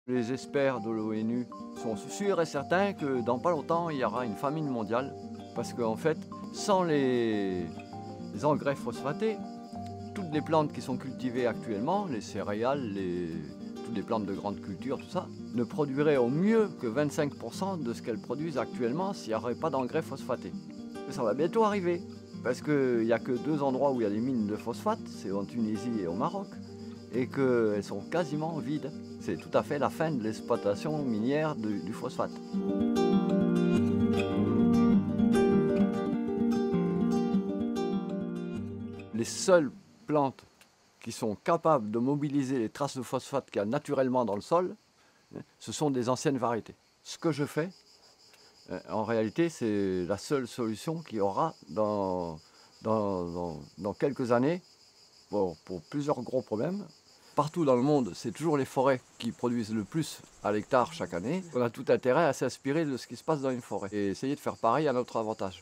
Les experts de l'ONU sont sûrs et certains que dans pas longtemps, il y aura une famine mondiale. Parce qu'en fait, sans les engrais phosphatés, toutes les plantes qui sont cultivées actuellement, les céréales, toutes les plantes de grande culture, tout ça, ne produiraient au mieux que 25% de ce qu'elles produisent actuellement s'il n'y aurait pas d'engrais phosphatés. Ça va bientôt arriver, parce qu'il n'y a que 2 endroits où il y a des mines de phosphate, c'est en Tunisie et au Maroc, et qu'elles sont quasiment vides. C'est tout à fait la fin de l'exploitation minière du phosphate. Les seules plantes qui sont capables de mobiliser les traces de phosphate qu'il y a naturellement dans le sol, ce sont des anciennes variétés. Ce que je fais, en réalité, c'est la seule solution qu'il y aura dans quelques années pour plusieurs gros problèmes. Partout dans le monde, c'est toujours les forêts qui produisent le plus à l'hectare chaque année. On a tout intérêt à s'inspirer de ce qui se passe dans une forêt et essayer de faire pareil à notre avantage.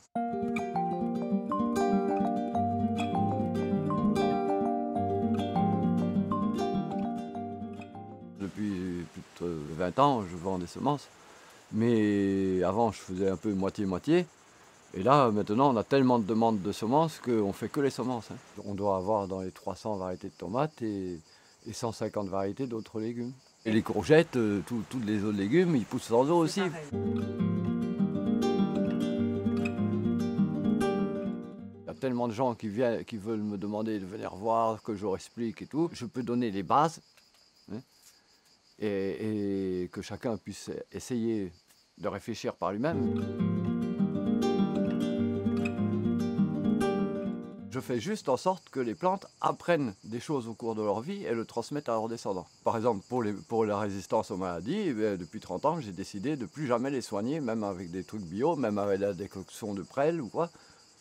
Depuis plus de 20 ans, je vends des semences. Mais avant, je faisais un peu moitié-moitié. Et là, maintenant, on a tellement de demandes de semences qu'on ne fait que les semences. On doit avoir dans les 300 variétés de tomates et 150 variétés d'autres légumes. Et les courgettes, tous les autres légumes, ils poussent sans eau aussi. Il y a tellement de gens qui veulent me demander de venir voir, que je leur explique et tout. Je peux donner les bases, hein, et que chacun puisse essayer de réfléchir par lui-même. Je fais juste en sorte que les plantes apprennent des choses au cours de leur vie et le transmettent à leurs descendants. Par exemple, pour la résistance aux maladies, depuis 30 ans, j'ai décidé de ne plus jamais les soigner, même avec des trucs bio, même avec la décoction de prêle ou quoi.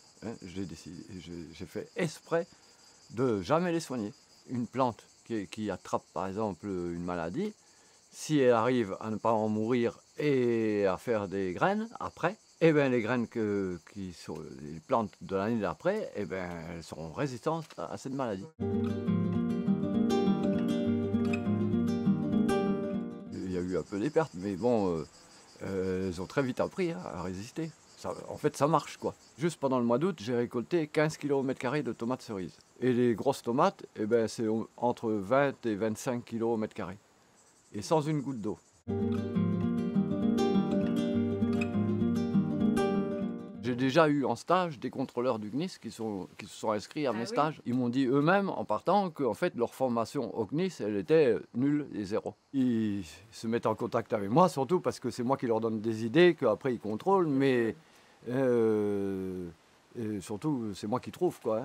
J'ai fait exprès de jamais les soigner. Une plante qui attrape par exemple une maladie, si elle arrive à ne pas en mourir et à faire des graines après, eh bien les graines qui sont les plantes de l'année d'après, eh bien, elles seront résistantes à cette maladie. Il y a eu un peu des pertes, mais bon, elles ont très vite appris à résister. En fait, ça marche quoi. Juste pendant le mois d'août, j'ai récolté 15 kg au mètre carré de tomates cerises. Et les grosses tomates, eh ben, c'est entre 20 et 25 kg au mètre carré. Et sans une goutte d'eau. J'ai déjà eu en stage des contrôleurs du CNIS qui se sont inscrits à mes stages. Ils m'ont dit eux-mêmes en partant que en fait, leur formation au CNIS, elle était nulle et zéro. Ils se mettent en contact avec moi surtout parce que c'est moi qui leur donne des idées, qu'après ils contrôlent, mais et surtout c'est moi qui trouve quoi.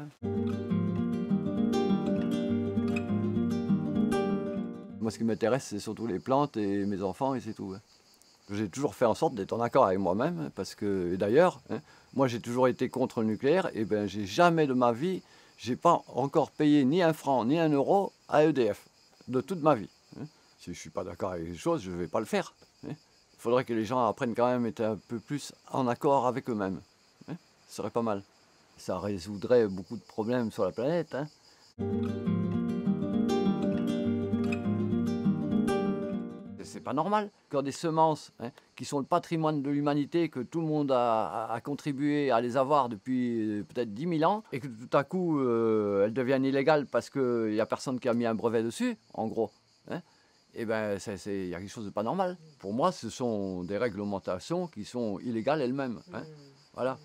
Moi ce qui m'intéresse c'est surtout les plantes et mes enfants et c'est tout. J'ai toujours fait en sorte d'être en accord avec moi-même, parce que, et d'ailleurs, moi j'ai toujours été contre le nucléaire, et ben j'ai jamais de ma vie, j'ai pas encore payé ni un franc ni un euro à EDF, de toute ma vie. Si je suis pas d'accord avec les choses, je vais pas le faire. Il faudrait que les gens apprennent quand même à être un peu plus en accord avec eux-mêmes. Ce serait pas mal. Ça résoudrait beaucoup de problèmes sur la planète. C'est pas normal. Quand des semences qui sont le patrimoine de l'humanité, que tout le monde a contribué à les avoir depuis peut-être 10 000 ans, et que tout à coup elles deviennent illégales parce qu'il n'y a personne qui a mis un brevet dessus, en gros, et ben il y a quelque chose de pas normal. Pour moi, ce sont des réglementations qui sont illégales elles-mêmes. Voilà.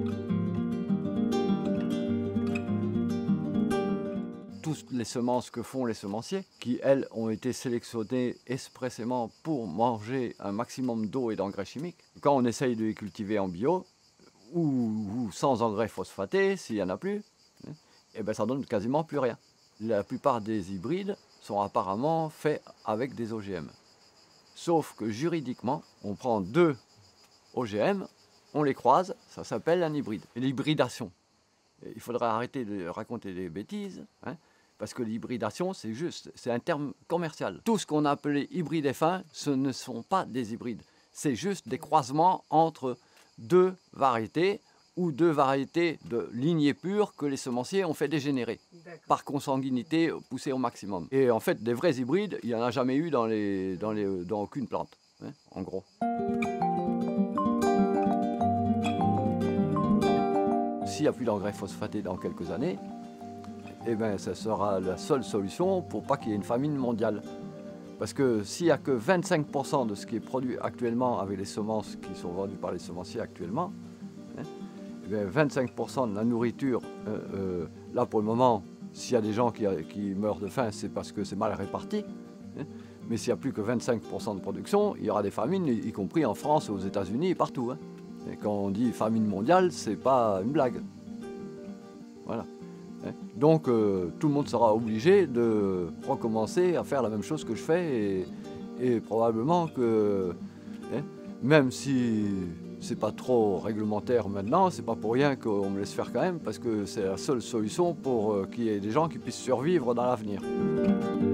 Toutes les semences que font les semenciers, qui elles ont été sélectionnées expressément pour manger un maximum d'eau et d'engrais chimiques. Quand on essaye de les cultiver en bio, ou sans engrais phosphatés, s'il n'y en a plus, eh ben ça donne quasiment plus rien. La plupart des hybrides sont apparemment faits avec des OGM. Sauf que juridiquement, on prend 2 OGM, on les croise, ça s'appelle un hybride. Et l'hybridation. Il faudrait arrêter de raconter des bêtises, parce que l'hybridation, c'est un terme commercial. Tout ce qu'on a appelé hybride F1, ce ne sont pas des hybrides. C'est juste des croisements entre 2 variétés ou 2 variétés de lignée pure que les semenciers ont fait dégénérer par consanguinité poussée au maximum. Et en fait, des vrais hybrides, il n'y en a jamais eu dans aucune plante, hein, en gros. S'il n'y a plus d'engrais phosphatés dans quelques années, eh ben, ça sera la seule solution pour pas qu'il y ait une famine mondiale. Parce que s'il n'y a que 25% de ce qui est produit actuellement avec les semences qui sont vendues par les semenciers actuellement, hein, eh bien 25% de la nourriture, là pour le moment, s'il y a des gens qui meurent de faim, c'est parce que c'est mal réparti. Hein, mais s'il n'y a plus que 25% de production, il y aura des famines, y compris en France, aux États-Unis et partout. Hein. Et quand on dit famine mondiale, c'est pas une blague. Voilà. Donc tout le monde sera obligé de recommencer à faire la même chose que je fais et probablement que, hein, même si c'est pas trop réglementaire maintenant, c'est pas pour rien qu'on me laisse faire quand même, parce que c'est la seule solution pour qu'il y ait des gens qui puissent survivre dans l'avenir.